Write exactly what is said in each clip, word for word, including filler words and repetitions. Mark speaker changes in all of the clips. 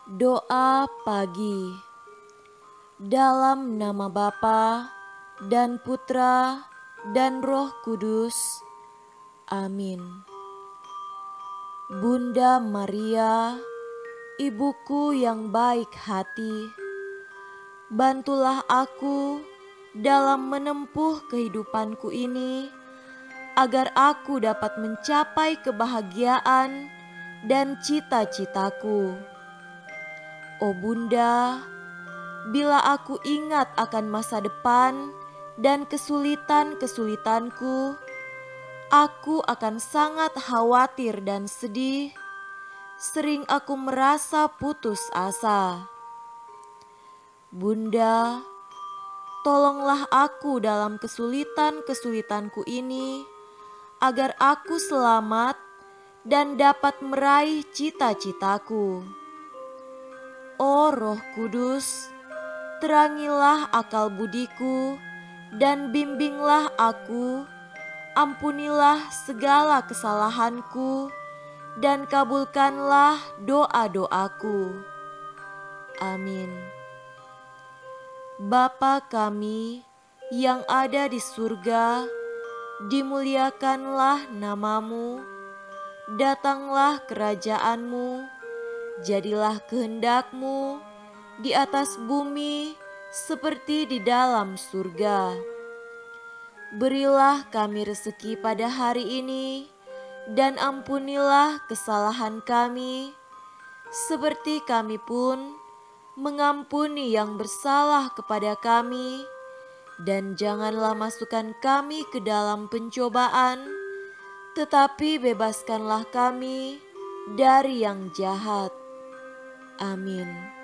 Speaker 1: Doa pagi. Dalam nama Bapa dan Putra dan Roh Kudus. Amin. Bunda Maria, ibuku yang baik hati, bantulah aku dalam menempuh kehidupanku ini, agar aku dapat mencapai kebahagiaan dan cita-citaku. Oh Bunda, bila aku ingat akan masa depan dan kesulitan-kesulitanku, aku akan sangat khawatir dan sedih. Sering aku merasa putus asa. Bunda, tolonglah aku dalam kesulitan-kesulitanku ini, agar aku selamat dan dapat meraih cita-citaku. Oh Roh Kudus, terangilah akal budiku dan bimbinglah aku, ampunilah segala kesalahanku dan kabulkanlah doa-doaku. Amin. Bapa kami yang ada di surga, dimuliakanlah namamu, datanglah kerajaanmu, jadilah kehendakmu di atas bumi seperti di dalam surga. Berilah kami rezeki pada hari ini, dan ampunilah kesalahan kami, seperti kami pun mengampuni yang bersalah kepada kami. Dan janganlah masukkan kami ke dalam pencobaan, tetapi bebaskanlah kami dari yang jahat. Amin.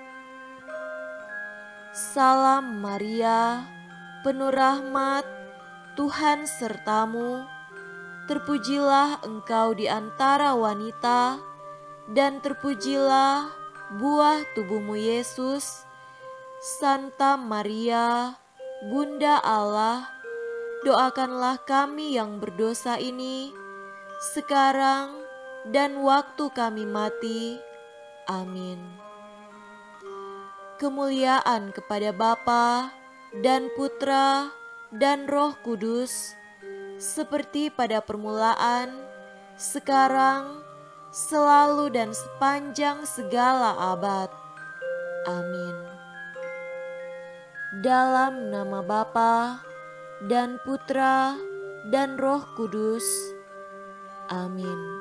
Speaker 1: Salam Maria, penuh rahmat, Tuhan sertamu. Terpujilah engkau di antara wanita, dan terpujilah buah tubuhmu Yesus. Santa Maria, Bunda Allah, doakanlah kami yang berdosa ini, sekarang dan waktu kami mati. Amin. Kemuliaan kepada Bapa dan Putra dan Roh Kudus, seperti pada permulaan, sekarang, selalu dan sepanjang segala abad. Amin. Dalam nama Bapa dan Putra dan Roh Kudus. Amin.